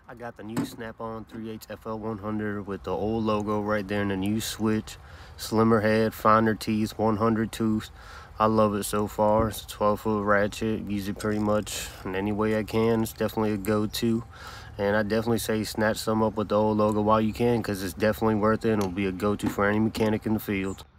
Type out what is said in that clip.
I got the new Snap-on 3/8 FL100 with the old logo right there and the new switch. Slimmer head, finer teeth, 100 tooth. I love it so far. It's a 12-foot ratchet. Use it pretty much in any way I can. It's definitely a go-to. And I definitely say snatch some up with the old logo while you can, because it's definitely worth it and it'll be a go-to for any mechanic in the field.